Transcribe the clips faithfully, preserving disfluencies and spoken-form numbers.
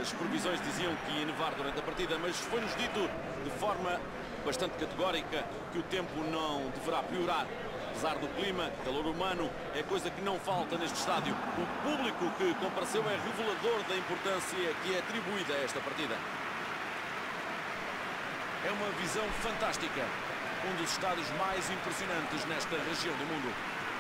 As previsões diziam que ia nevar durante a partida, mas foi-nos dito de forma bastante categórica que o tempo não deverá piorar. Apesar do clima, calor humano é coisa que não falta neste estádio. O público que compareceu é revelador da importância que é atribuída a esta partida. É uma visão fantástica. Um dos estádios mais impressionantes nesta região do mundo.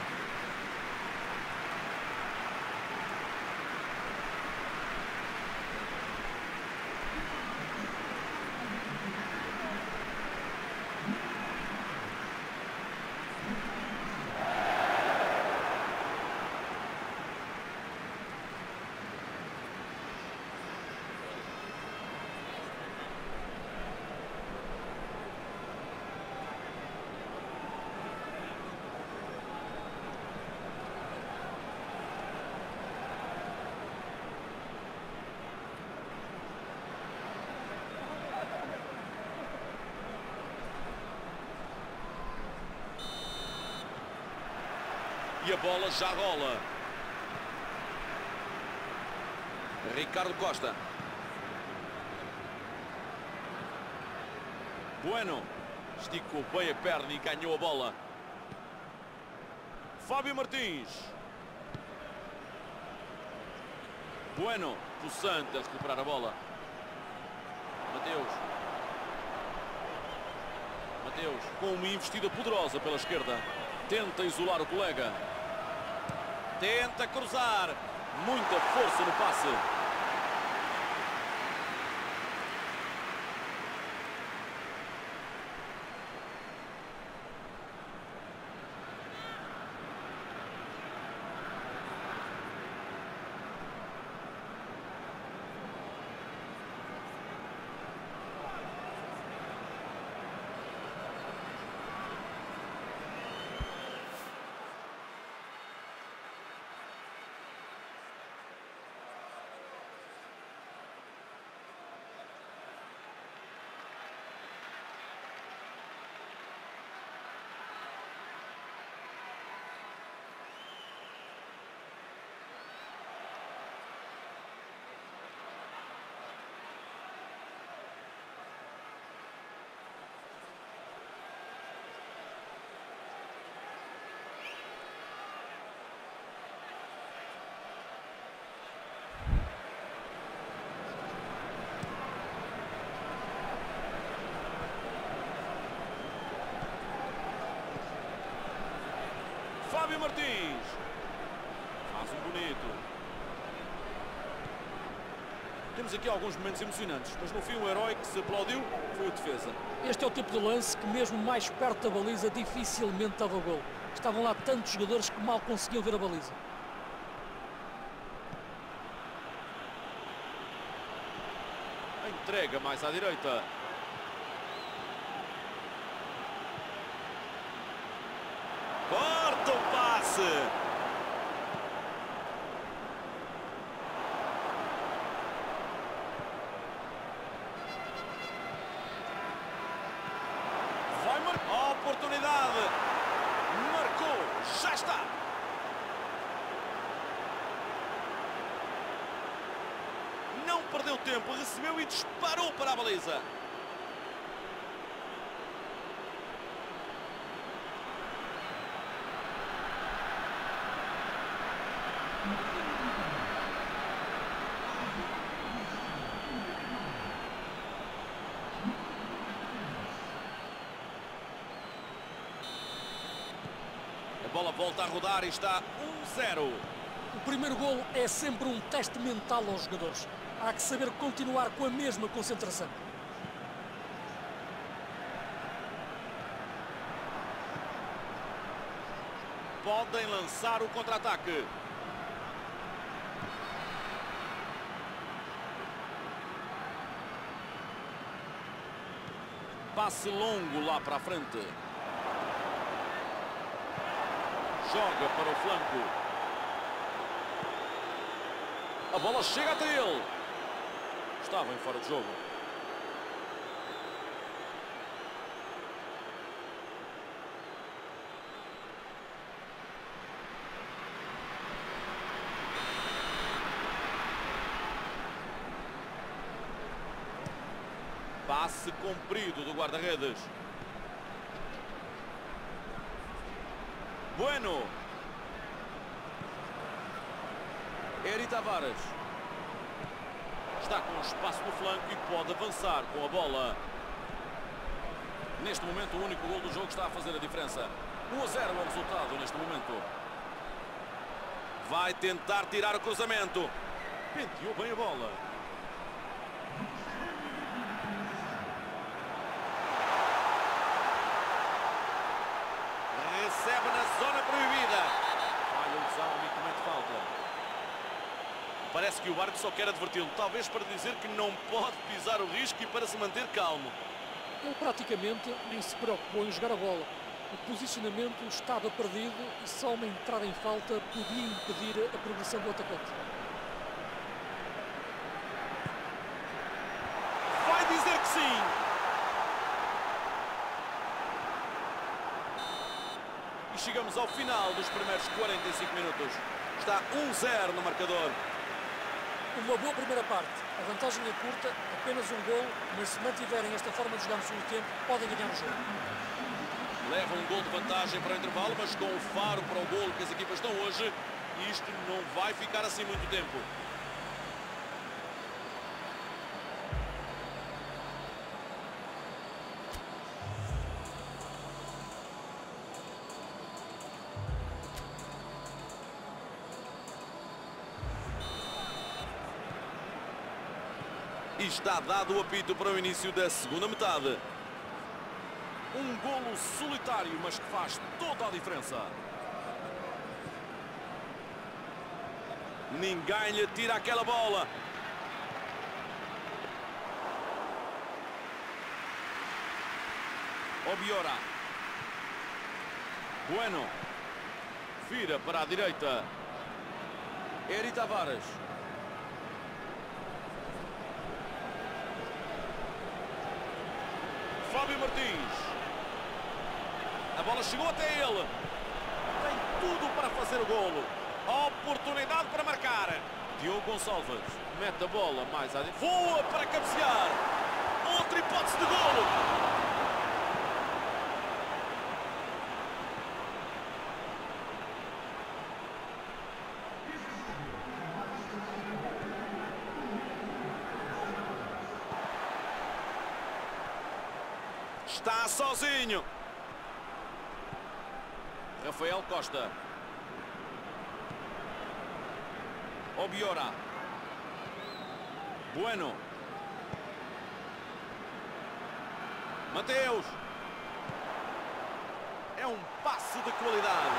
E a bola já rola. Ricardo Costa. Bueno. Esticou bem a perna e ganhou a bola. Fábio Martins. Bueno. Possante a recuperar a bola. Mateus. Mateus com uma investida poderosa pela esquerda. Tenta isolar o colega. Tenta cruzar. Muita força no passe. Fábio Martins. Faz um bonito. Temos aqui alguns momentos emocionantes, mas no fim o herói que se aplaudiu foi o defesa. Este é o tipo de lance que mesmo mais perto da baliza dificilmente dava gol. Estavam lá tantos jogadores que mal conseguiam ver a baliza. A entrega mais à direita. Corta o passe. Vai marcar. A oportunidade. Marcou. Já está. Não perdeu tempo. Recebeu e disparou para a baliza. A bola volta a rodar e está um zero. O primeiro golo é sempre um teste mental aos jogadores. Há que saber continuar com a mesma concentração. Podem lançar o contra-ataque. Passe longo lá para a frente. Joga para o flanco. A bola chega até ele. Estava em fora de jogo. Passe comprido do guarda-redes. Bueno. Eri Tavares. Está com espaço no flanco e pode avançar com a bola. Neste momento, o único gol do jogo está a fazer a diferença. um a zero é o resultado neste momento. Vai tentar tirar o cruzamento. Penteou bem a bola. Recebe na zona proibida. Falha o desarme e comete falta. Parece que o árbitro só quer adverti-lo. Talvez para dizer que não pode pisar o risco e para se manter calmo. Ele praticamente nem se preocupou em jogar a bola. O posicionamento estava perdido e só uma entrada em falta podia impedir a progressão do atacante. Vai dizer que sim! E chegamos ao final dos primeiros quarenta e cinco minutos. Está um a zero no marcador. Uma boa primeira parte. A vantagem é curta, apenas um gol, mas se mantiverem esta forma de jogar no segundo tempo, podem ganhar o jogo. Leva um gol de vantagem para o intervalo, mas com o faro para o golo que as equipas estão hoje, isto não vai ficar assim muito tempo. E está dado o apito para o início da segunda metade. Um golo solitário, mas que faz toda a diferença. Ninguém lhe tira aquela bola. Obiora. Bueno. Vira para a direita. Eri Tavares. Fábio Martins. A bola chegou até ele. Tem tudo para fazer o golo. Oportunidade para marcar. Diogo Gonçalves mete a bola mais adiante. Voa para cabecear. Outra hipótese de golo. Está sozinho. Rafael Costa. Obiora. Bueno. Mateus. É um passe de qualidade.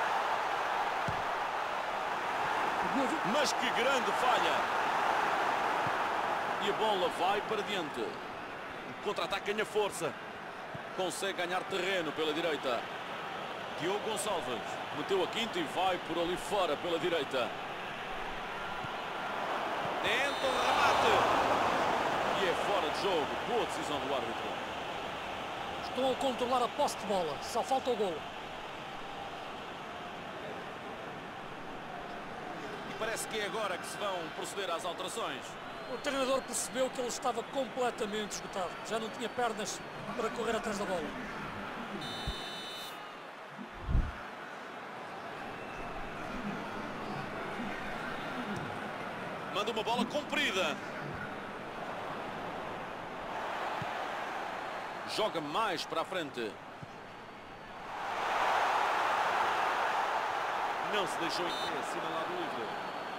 Mas que grande falha. E a bola vai para diante. O contra-ataque ganha força. Consegue ganhar terreno pela direita. Diogo Gonçalves meteu a quinta e vai por ali fora pela direita. Tenta o remate. E é fora de jogo. Boa decisão do árbitro. Estão a controlar a posse de bola. Só falta o golo. E parece que é agora que se vão proceder às alterações. O treinador percebeu que ele estava completamente esgotado. Já não tinha pernas para correr atrás da bola. Manda uma bola comprida. Joga mais para a frente. Não se deixou assinalado livre.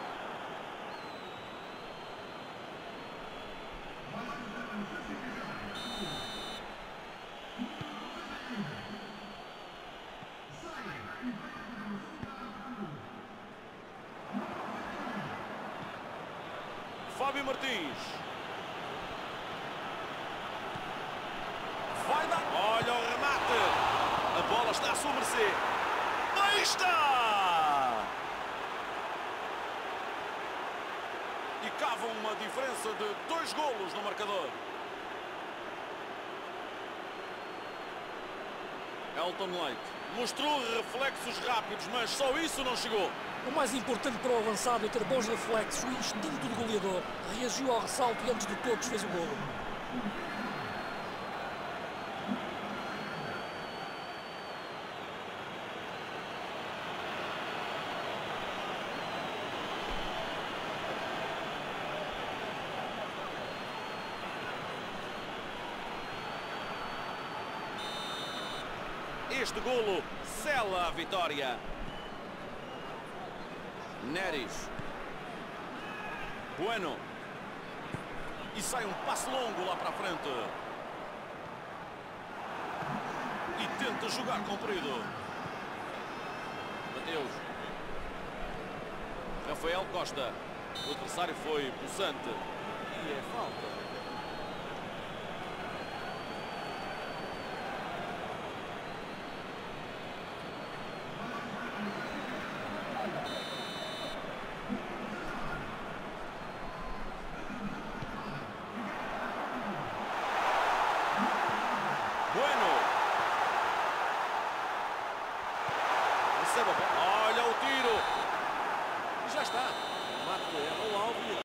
Fábio Martins. Vai dar. Olha o remate. A bola está à sua mercê. Aí está! E cavam uma diferença de dois golos no marcador. Elton Leite mostrou reflexos rápidos, mas só isso não chegou. O mais importante para o avançado é ter bons reflexos, o instinto de goleador. Reagiu ao ressalto e antes de todos fez o golo. Este golo sela a vitória. Neres. Bueno. E sai um passe longo lá para a frente. E tenta jogar comprido. Mateus. Rafael Costa. O adversário foi possante. E é falta. Bueno. Recebe a bola.